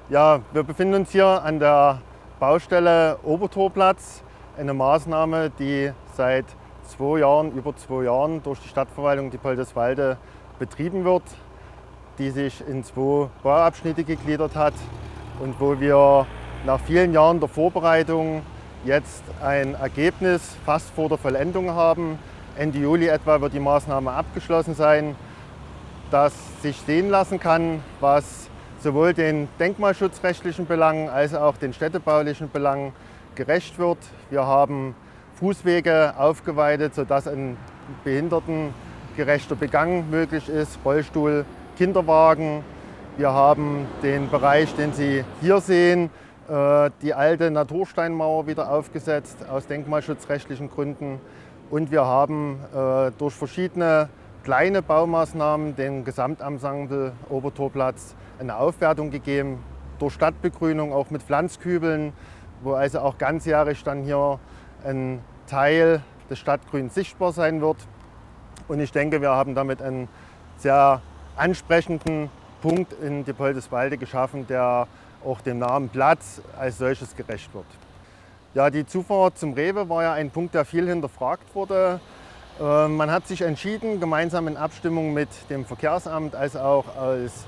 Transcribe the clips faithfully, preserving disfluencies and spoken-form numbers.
Ja, wir befinden uns hier an der Baustelle Obertorplatz, eine Maßnahme, die seit zwei Jahren, über zwei Jahren durch die Stadtverwaltung Diepoldeswalde betrieben wird, die sich in zwei Bauabschnitte gegliedert hat und wo wir nach vielen Jahren der Vorbereitung jetzt ein Ergebnis fast vor der Vollendung haben. Ende Juli etwa wird die Maßnahme abgeschlossen sein, das sich sehen lassen kann, was sowohl den denkmalschutzrechtlichen Belangen als auch den städtebaulichen Belangen gerecht wird. Wir haben Fußwege aufgeweitet, sodass ein behindertengerechter Begang möglich ist, Rollstuhl, Kinderwagen. Wir haben den Bereich, den Sie hier sehen, die alte Natursteinmauer wieder aufgesetzt aus denkmalschutzrechtlichen Gründen. Und wir haben durch verschiedene kleine Baumaßnahmen dem Gesamtensemble Obertorplatz eine Aufwertung gegeben, durch Stadtbegrünung, auch mit Pflanzkübeln, wo also auch ganzjährig dann hier ein Teil des Stadtgrüns sichtbar sein wird. Und ich denke, wir haben damit einen sehr ansprechenden Punkt in Diepoldeswalde geschaffen, der auch dem Namen Platz als solches gerecht wird. Ja, die Zufahrt zum Rewe war ja ein Punkt, der viel hinterfragt wurde. Man hat sich entschieden, gemeinsam in Abstimmung mit dem Verkehrsamt als auch als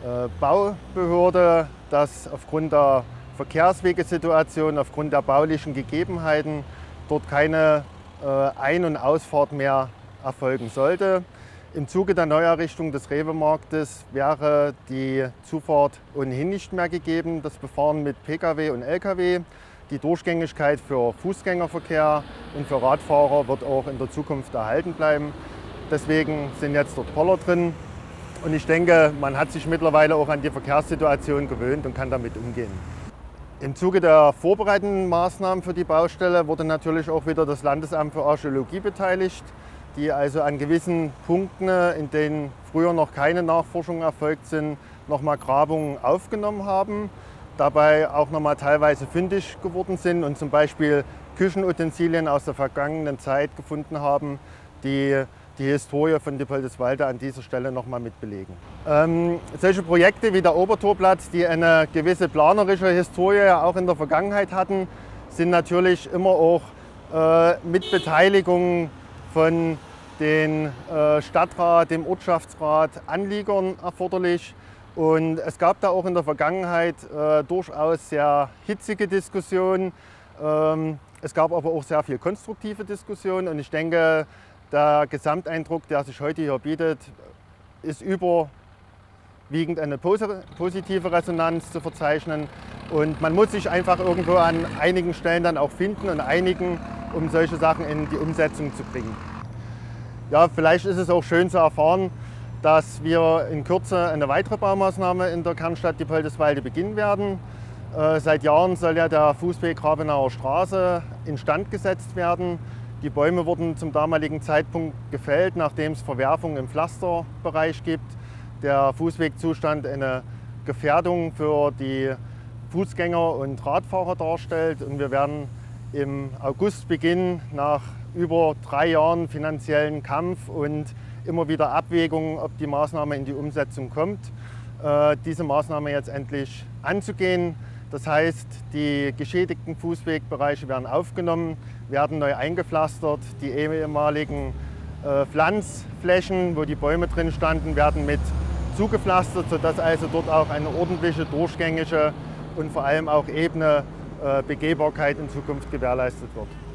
Baubehörde, dass aufgrund der Verkehrswegesituation, aufgrund der baulichen Gegebenheiten dort keine Ein- und Ausfahrt mehr erfolgen sollte. Im Zuge der Neuerrichtung des Rewe-Marktes wäre die Zufahrt ohnehin nicht mehr gegeben, das Befahren mit Pkw und Lkw. Die Durchgängigkeit für Fußgängerverkehr und für Radfahrer wird auch in der Zukunft erhalten bleiben. Deswegen sind jetzt dort Poller drin. Und ich denke, man hat sich mittlerweile auch an die Verkehrssituation gewöhnt und kann damit umgehen. Im Zuge der vorbereitenden Maßnahmen für die Baustelle wurde natürlich auch wieder das Landesamt für Archäologie beteiligt, die also an gewissen Punkten, in denen früher noch keine Nachforschungen erfolgt sind, nochmal Grabungen aufgenommen haben. Dabei auch nochmal teilweise fündig geworden sind und zum Beispiel Küchenutensilien aus der vergangenen Zeit gefunden haben, die die Historie von Diepoldeswalde an dieser Stelle nochmal mit belegen. Ähm, solche Projekte wie der Obertorplatz, die eine gewisse planerische Historie auch in der Vergangenheit hatten, sind natürlich immer auch äh, mit Beteiligung von den äh, Stadtrat, dem Ortschaftsrat, Anliegern erforderlich. Und es gab da auch in der Vergangenheit äh, durchaus sehr hitzige Diskussionen. Ähm, es gab aber auch sehr viel konstruktive Diskussionen und ich denke, der Gesamteindruck, der sich heute hier bietet, ist überwiegend eine positive Resonanz zu verzeichnen. Und man muss sich einfach irgendwo an einigen Stellen dann auch finden und einigen, um solche Sachen in die Umsetzung zu bringen. Ja, vielleicht ist es auch schön zu erfahren, dass wir in Kürze eine weitere Baumaßnahme in der Kernstadt Diepoldeswalde beginnen werden. Äh, seit Jahren soll ja der Fußweg Rabenauer Straße instand gesetzt werden. Die Bäume wurden zum damaligen Zeitpunkt gefällt, nachdem es Verwerfungen im Pflasterbereich gibt. Der Fußwegzustand eine Gefährdung für die Fußgänger und Radfahrer darstellt. Und wir werden im August beginnen, nach über drei Jahren finanziellen Kampf und immer wieder Abwägungen, ob die Maßnahme in die Umsetzung kommt, äh, diese Maßnahme jetzt endlich anzugehen. Das heißt, die geschädigten Fußwegbereiche werden aufgenommen, werden neu eingepflastert. Die ehemaligen äh, Pflanzflächen, wo die Bäume drin standen, werden mit zugepflastert, sodass also dort auch eine ordentliche, durchgängige und vor allem auch ebene äh, Begehbarkeit in Zukunft gewährleistet wird.